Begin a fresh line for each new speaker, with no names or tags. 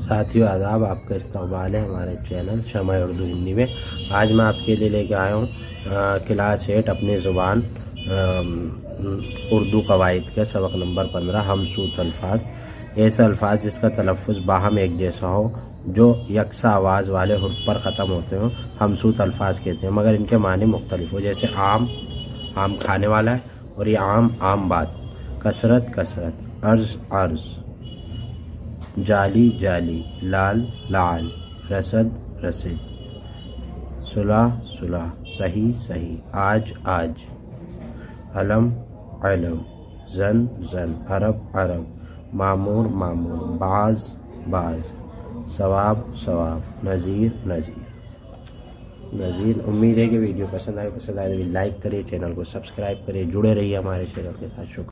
साथियों आदाब, आपका इस्तकबाल है हमारे चैनल शमा उर्दू हिंदी में। आज मैं आपके लिए लेके आया हूँ क्लास 8 अपनी ज़ुबान उर्दू कवायद के सबक नंबर 15 हमसूत अल्फाज। ऐसे अल्फाज जिसका तलफ़्फ़ुज़ बाहम एक जैसा हो, जो यकसा आवाज़ वाले हुर्फ पर ख़त्म होते हो, हमसूत अल्फाज कहते हैं, मगर इनके मानी मुख्तलिफ हो। जैसे आम, आम खाने वाला है, और ये आम, आम बात। कसरत, कसरत। अर्ज़, अर्ज़। जाली, जाली। लाल, लाल। रसद, रसिद। सुलह, सुलह। सही, सही। आज, आज। अलम, अलम। जन, जन। अरब, अरब। मामूर, मामूर। बाज, बाज। सवाब, सवाब। नज़ीर, नज़ीर। नज़ीर। उम्मीद है कि वीडियो पसंद आए तो लाइक करिए, चैनल को सब्सक्राइब करिए, जुड़े रहिए हमारे चैनल के साथ। शुक्रिया।